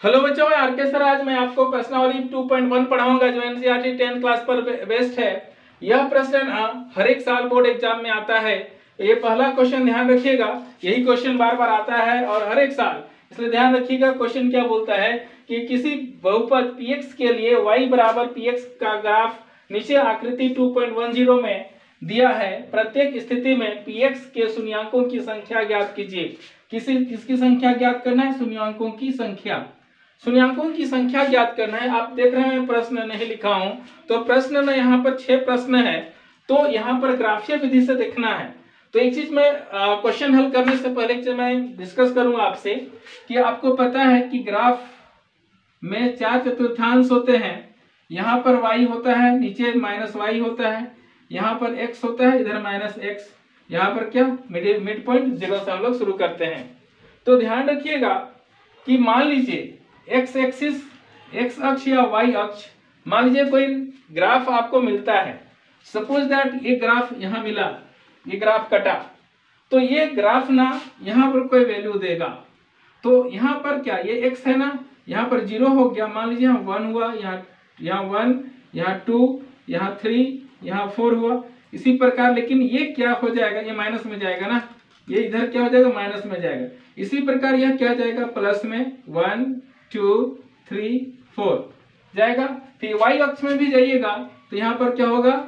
Hello बच्चों, मैं R K sir. आज मैं आपको प्रश्नावली 2.1 पढ़ाऊंगा जो एनसीईआरटी 10th क्लास पर बेस्ड है। यह प्रश्न हर एक साल बोर्ड एग्जाम में आता है। ये पहला क्वेश्चन ध्यान रखिएगा, यही क्वेश्चन बार बार आता है और हर एक साल, इसलिए ध्यान रखिएगा। क्वेश्चन क्या बोलता है कि किसी बहुपद px के लिए y बराबर px का ग्राफ नीचे आकृति 2.10 में दिया है। प्रत्येक स्थिति में px के शून्यंकों की संख्या ज्ञात कीजिए। किसकी संख्या ज्ञात करना है? शून्यंकों की संख्या। शून्यंकों की संख्या ज्ञात करना है। आप देख रहे हैं प्रश्न नहीं लिखा हूं, तो प्रश्न में यहाँ पर 6 प्रश्न है, तो यहाँ पर ग्राफीय विधि से देखना है। तो एक चीज में क्वेश्चन हल करने से पहले एक चीज मैं डिस्कस करूंगा आपसे कि आपको पता है कि ग्राफ में 4 चतुर्थांश होते हैं। यहाँ पर y होता है, नीचे -y होता है, यहाँ पर x होता है, इधर -x, यहाँ पर क्या मिड पॉइंट 0 से हम लोग शुरू करते हैं। तो ध्यान रखिएगा कि मान लीजिए x एक्सिस, x अक्ष या y अक्ष, मान लीजिए कोई ग्राफ आपको मिलता है। सपोज दैट ये ग्राफ यहाँ मिला, ये ग्राफ कटा, तो ये ग्राफ ना यहाँ पर कोई वैल्यू देगा। तो यहाँ पर क्या ये x है ना, यहाँ पर 0 हो गया, मान लीजिए यहाँ 1 हुआ, यहाँ 1, यहाँ 2, यहाँ 3, यहाँ 4 हुआ, इसी प्रकार। लेकिन ये क्या हो जाएगा, ये माइनस में जाएगा ना, ये इधर क्या हो जाएगा, माइनस में जाएगा। इसी प्रकार यह क्या जाएगा, प्लस में 1 2 3 4 जाएगा। फिर y अक्ष में भी जाइएगा तो यहाँ पर क्या होगा,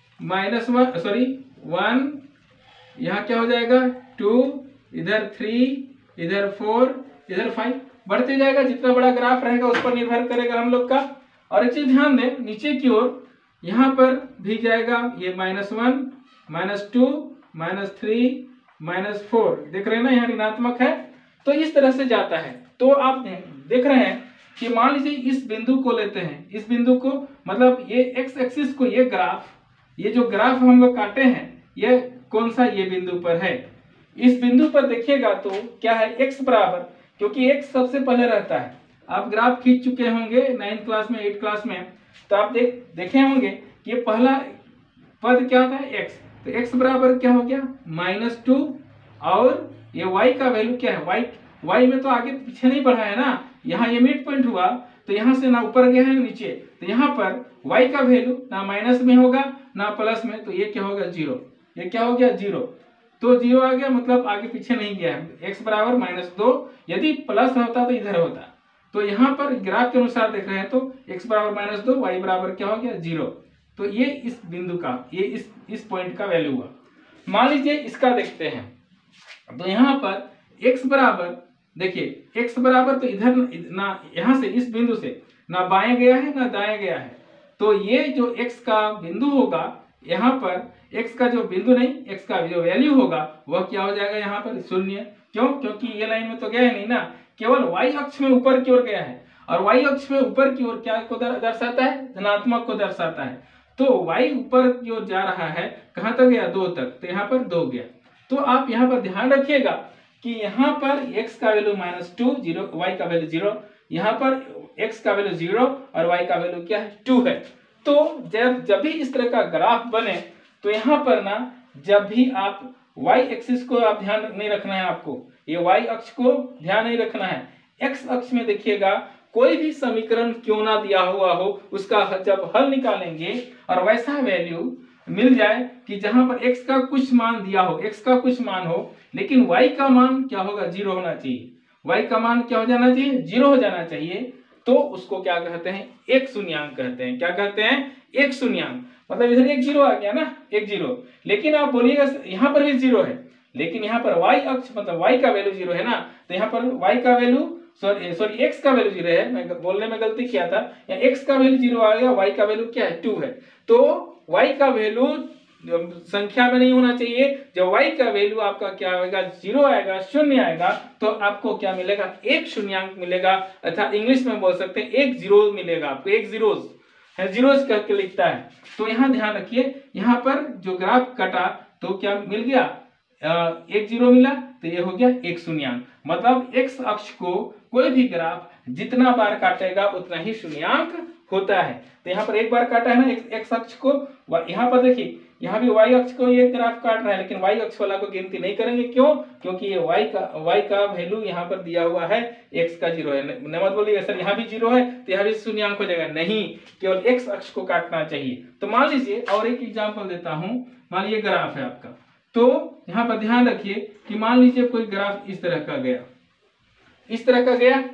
-1, यहाँ क्या हो जाएगा 2, इधर 3, इधर 4, इधर 5, बढ़ते जाएगा। जितना बड़ा ग्राफ रहेगा उस पर निर्भर करेगा हम लोग का। और एक चीज ध्यान दें, नीचे की ओर यहाँ पर भी जाएगा ये -1, -2, -3, -4, देख रहे हैं ना, यहाँ ऋणात्मक है, तो इस तरह से जाता है। तो आप देख रहे हैं कि मान लीजिए इस बिंदु को लेते हैं, इस बिंदु को, मतलब ये x एक्सिस को, ये ग्राफ, ये जो ग्राफ हम लोग काटे हैं, ये कौन सा, ये बिंदु पर है। इस बिंदु पर देखिएगा तो क्या है, x बराबर, क्योंकि x सबसे पहले रहता है। आप ग्राफ खींच चुके होंगे 9th क्लास में, 8th क्लास में, तो आप देखे होंगे कि ये पहला पद क्या होता है, x। तो x बराबर क्या हो गया, -2, और ये y का वैल्यू क्या है, y में तो आगे पीछे नहीं बढ़ा है ना, यहाँ ये मिड पॉइंट हुआ, तो यहाँ से ना ऊपर गया है ना नीचे, तो यहाँ पर y का वैल्यू ना माइनस में होगा ना प्लस में, तो ये क्या होगा, 0। ये क्या हो गया, 0। तो 0 आ गया, मतलब आगे पीछे नहीं गया है। x बराबर -2, यदि प्लस होता तो इधर होता। तो यहाँ पर ग्राफ के अनुसार देख रहे हैं तो x बराबर -2, y बराबर क्या हो गया, 0। तो ये इस बिंदु का, ये इस पॉइंट का वैल्यू हुआ। मान लीजिए इसका देखते हैं, तो यहाँ पर x बराबर, देखिए x बराबर, तो इधर ना, यहाँ से इस बिंदु से ना बाएं गया है ना दाएं गया है, तो ये जो x का बिंदु होगा, यहाँ पर x का जो बिंदु नहीं, x का जो वैल्यू होगा वह क्या हो जाएगा, यहाँ पर 0। क्यों? क्योंकि ये लाइन में तो गया नहीं ना, केवल y अक्ष में ऊपर की ओर गया है, और y अक्ष में ऊपर की ओर क्या को दर्शाता है, धनात्मक को दर्शाता है। तो y ऊपर की ओर जा रहा है, कहाँ तक गया, 2 तक, तो यहाँ पर 2 गया। तो आप यहाँ पर ध्यान रखिएगा कि यहाँ पर x का वैल्यू -2, 0, y का वैल्यू 0, यहाँ पर x का वैल्यू 0 और y का वैल्यू क्या है, 2 है। तो जब भी इस तरह का ग्राफ बने, तो यहाँ पर ना, जब भी आप y एक्सिस को आप ध्यान नहीं रखना है, आपको ये y अक्ष को ध्यान नहीं रखना है। x अक्ष में देखिएगा, कोई भी समीकरण क्यों ना दिया हुआ हो, उसका जब हल निकालेंगे और वैसा वैल्यू मिल जाए कि जहां पर x का कुछ मान दिया हो, x का कुछ मान हो, लेकिन y का मान क्या होगा, 0 होना चाहिए। y का मान क्या हो जाना चाहिए, 0 हो जाना चाहिए। तो उसको क्या कहते हैं, एक शून्यांक कहते हैं। क्या कहते हैं, एक शून्यांक। मतलब इधर एक 0 आ गया ना, एक 0, लेकिन आप बोलिएगा यहाँ पर भी 0 है, लेकिन यहाँ पर y अक्ष, मतलब y का वैल्यू 0 है ना, तो यहाँ पर y का वैल्यू, सॉरी x का वैल्यू 0 है, मैं बोलने में गलती किया था, यहाँ x का वैल्यू 0 आ गया, y का वैल्यू क्या है, 2 है। तो y का वैल्यू संख्या में नहीं होना चाहिए। जब y का वैल्यू आपका क्या आएगा, 0 आएगा, 0 आएगा, तो आपको क्या मिलेगा, एक शून्यांक मिलेगा, अर्थात इंग्लिश में बोल सकते हैं एक 0 मिलेगा आपको, एक जीरोस है, जीरोस करके लिखता है। तो यहाँ ध्यान रखिए, यहाँ पर जो ग्राफ कटा तो क्या मिल गया, एक 0 मिला, तो ये हो गया एक शून्यांक। मतलब x अक्ष को कोई भी ग्राफ जितना बार काटेगा उतना ही शून्यांक होता है। तो यहाँ पर एक बार काटा है ना एक्स अक्ष को, यहाँ पर देखिए यहाँ भी वाई अक्ष को ये ग्राफ काट रहा है, लेकिन वाई अक्ष वाला को गिनती नहीं करेंगे। क्यों? क्योंकि ये वाई का वैल्यू यहाँ पर दिया हुआ है एक्स का 0 है। न मत बोलिए सर यहाँ भी 0 है तो यहाँ भी शून्यांक हो जाएगा, नहीं, केवल एक्स अक्ष को काटना चाहिए। तो मान लीजिए और एक एग्जाम्पल देता हूँ, मान लीजिए ग्राफ है आपका, तो यहाँ पर ध्यान रखिए कि मान लीजिए कोई ग्राफ इस तरह का गया, इस तरह का गया,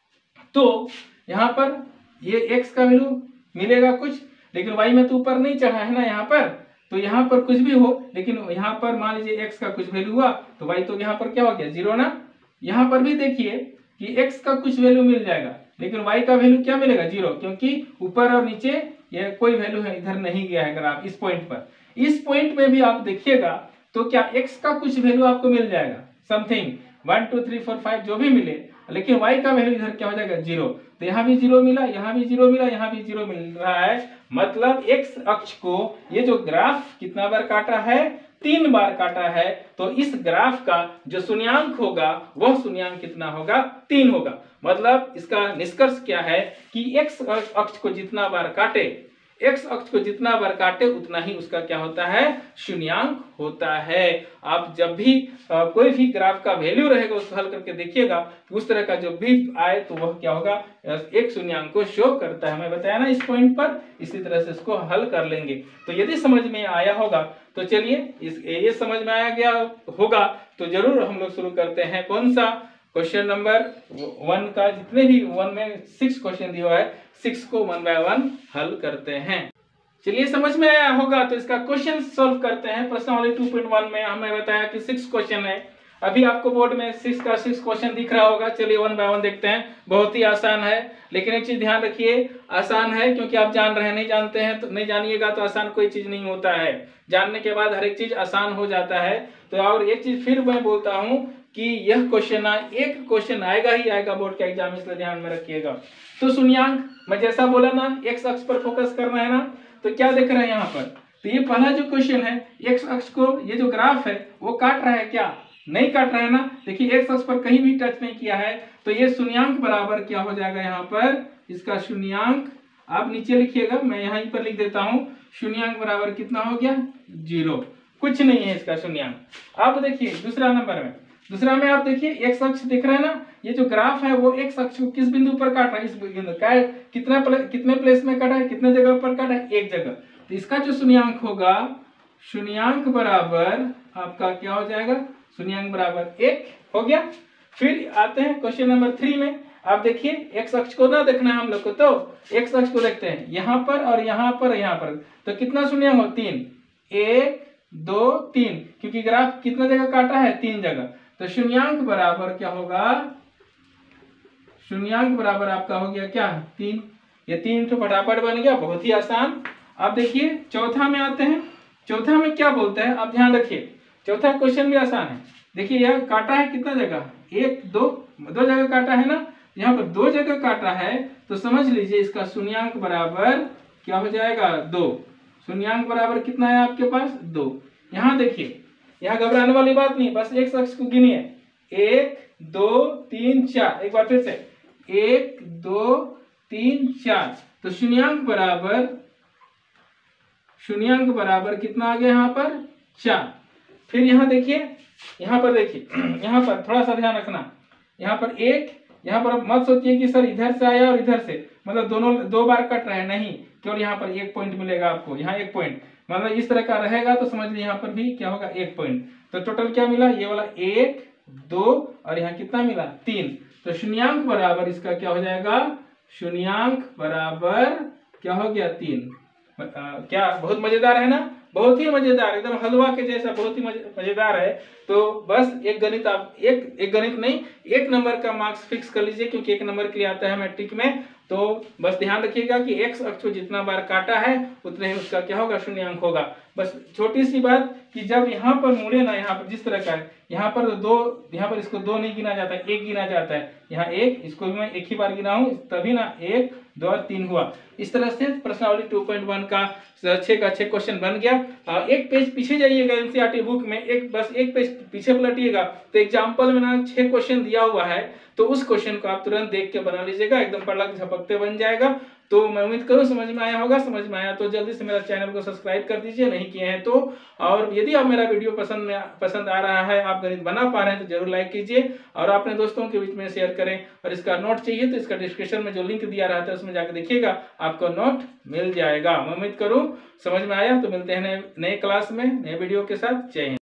तो यहाँ पर ये x का वैल्यू मिलेगा कुछ, लेकिन y में तो ऊपर नहीं चढ़ा है ना यहाँ पर, तो यहाँ पर कुछ भी हो, लेकिन यहाँ पर मान लीजिए x का कुछ वैल्यू हुआ तो y तो यहाँ पर क्या हो गया 0 ना। यहाँ पर भी देखिए कि x का कुछ वैल्यू मिल जाएगा, लेकिन y का वैल्यू क्या मिलेगा 0, क्योंकि ऊपर और नीचे ये कोई वैल्यू है, इधर नहीं गया है ग्राफ इस पॉइंट पर। इस पॉइंट में भी आप देखिएगा तो क्या x का कुछ वैल्यू आपको मिल जाएगा, समथिंग 1 2 3 4 5 जो भी मिले, लेकिन y का वैल्यू इधर क्या हो जाएगा 0। तो यहाँ भी 0 मिला, यहाँ भी 0 मिला, यहाँ भी 0 मिल रहा है। मतलब x अक्ष को ये जो ग्राफ कितना बार काटा है, 3 बार काटा है। तो इस ग्राफ का जो शून्यांक होगा वह शून्यांक कितना होगा, 3 होगा। मतलब इसका निष्कर्ष क्या है कि x अक्ष को जितना बार काटे, x अक्ष को जितना बार काटे उतना ही उसका क्या होता है, शून्यांक होता है। आप जब भी कोई भी ग्राफ का वैल्यू रहेगा उसको हल करके देखिएगा, उस तरह का जो भी आए तो वह क्या होगा, एक शून्यांक को शो करता है। मैं बताया ना इस पॉइंट पर, इसी तरह से इसको हल कर लेंगे। तो यदि समझ में आया होगा तो चलिए ये समझ में आया गया होगा तो जरूर हम लोग शुरू करते हैं। कौन सा? क्वेश्चन नंबर 1 का, जितने भी 1 में 6 क्वेश्चन दिया है, 6 को 1 बाय 1 हल करते हैं। चलिए समझ में आया होगा तो इसका क्वेश्चन सॉल्व करते हैं। प्रश्नावली 2.1 में हमें बताया कि 6 क्वेश्चन है। अभी आपको बोर्ड में 6 का 6 क्वेश्चन दिख रहा होगा। चलिए 1 बाय 1 देखते हैं। बहुत ही आसान है, लेकिन एक चीज ध्यान रखिए, आसान है क्योंकि आप जान रहे हैं, नहीं जानते हैं तो नहीं जानिएगा तो आसान कोई चीज नहीं होता है। जानने के बाद हर एक चीज आसान हो जाता है। तो और एक चीज फिर मैं बोलता हूँ कि यह क्वेश्चन एक क्वेश्चन आएगा ही आएगा बोर्ड का एग्जाम, इसलिए ध्यान में रखिएगा। तो शून्यांक, मैं जैसा बोला ना एक्स अक्ष पर फोकस करना है ना, तो क्या देख रहे हैं यहाँ पर, तो ये पहला जो क्वेश्चन है एक्स अक्ष को ये जो ग्राफ है वो काट रहा है क्या, नहीं काट रहा है ना। देखिए एक्स अक्ष पर कहीं भी टच नहीं किया है, तो ये शून्यांक बराबर क्या हो जाएगा, यहाँ पर इसका शून्यांक आप नीचे लिखिएगा, मैं यहाँ पर लिख देता हूँ। शून्यांक बराबर कितना हो गया, 0, कुछ नहीं है इसका शून्यांक। अब देखिए दूसरा नंबर में, दूसरा में आप देखिए एक्स अक्ष दिख रहा है ना, ये जो ग्राफ है वो एक्स अक्ष को किस बिंदु पर काट रहा है, इस बिंदु का कितने प्लेस में काटा है, कितने जगह पर काटा है, एक जगह। तो इसका जो शून्यांक होगा, शून्यांक बराबर आपका क्या हो जाएगा, शून्यांक बराबर 1 हो गया। फिर आते हैं क्वेश्चन नंबर 3 में। आप देखिए एक्स अक्ष को ना देखना है हम लोग को, तो एक्स अक्ष को देखते हैं यहाँ पर और यहाँ पर, यहाँ पर तो कितना शून्यांक हो, 3, 1 2 3, क्योंकि ग्राफ कितना जगह काटा है, 3 जगह। तो शून्यांक बराबर क्या होगा, शून्यांक बराबर आपका हो गया क्या, 3। ये 3 तो फटाफट बन गया, बहुत ही आसान। आप देखिए चौथा में आते हैं। चौथा में क्या बोलता है, आप ध्यान रखिए, चौथा क्वेश्चन भी आसान है। देखिए यह काटा है कितना जगह, 1 2 जगह काटा है ना, यहाँ पर 2 जगह काटा है, तो समझ लीजिए इसका शून्यांक बराबर क्या हो जाएगा, 2। शून्यांक बराबर कितना है आपके पास, 2। यहाँ देखिए, यहाँ घबराने वाली बात नहीं, बस एक शख्स को गिनिए, 1 2 3 4, एक बार फिर से 1 2 3 4। तो शून्यांक बराबर कितना आ गया यहाँ पर, 4। फिर यहाँ देखिए, यहाँ पर देखिए, यहाँ पर थोड़ा सा ध्यान रखना, यहाँ पर 1, यहाँ पर मत सोचिए कि सर इधर से आया और इधर से, मतलब दोनों 2 बार कट रहे हैं, नहीं, केवल यहाँ पर 1 पॉइंट मिलेगा आपको, यहाँ 1 पॉइंट, मतलब इस तरह का रहेगा तो समझ लीजिए यहाँ पर भी क्या होगा, 1 पॉइंट। तो टोटल क्या मिला, ये वाला 1 2 और यहाँ कितना मिला, 3। तो शून्यांक बराबर इसका क्या हो जाएगा, शून्यांक बराबर क्या हो गया, 3। क्या बहुत मजेदार है ना, बहुत ही मजेदार, एकदम हलवा के जैसा, बहुत ही मजेदार है। तो बस एक गणित आप एक गणित नहीं, 1 नंबर का मार्क्स फिक्स कर लीजिए, क्योंकि 1 नंबर के लिए आता है मैट्रिक में। तो बस ध्यान रखिएगा कि एक्स अक्ष को जितना बार काटा है उतने ही उसका क्या होगा, शून्यांक होगा। बस छोटी सी बात कि जब यहाँ पर मुड़े ना, यहाँ पर जिस तरह का है, यहाँ पर 2, यहाँ पर इसको 2 नहीं गिना जाता है, 1 गिना जाता है। यहाँ 1, इसको भी मैं 1 ही बार गिना हूँ, तभी ना 1 2 और 3 हुआ। इस तरह से प्रश्नावली 2.1 का 6 का 6 क्वेश्चन बन गया। एक पेज पीछे जाइएगा एनसीईआरटी बुक में, बस एक पेज पीछे पलटिएगा, तो एग्जाम्पल में ना 6 क्वेश्चन दिया हुआ है, तो उस क्वेश्चन को आप तुरंत देख के बना लीजिएगा, एकदम पलक झपकते बन जाएगा। तो मैं उम्मीद करूँ समझ में आया होगा। समझ में आया तो जल्दी से मेरा चैनल को सब्सक्राइब कर दीजिए, नहीं किए हैं तो। और यदि आप मेरा वीडियो पसंद आ रहा है, आप गणित बना पा रहे हैं, तो जरूर लाइक कीजिए और अपने दोस्तों के बीच में शेयर करें। और इसका नोट चाहिए तो इसका डिस्क्रिप्शन में जो लिंक दिया रहता है उसमें जाकर देखिएगा, आपको नोट मिल जाएगा। मैं उम्मीद करूँ समझ में आया। तो मिलते हैं नए क्लास में नए वीडियो के साथ। जय हिंद।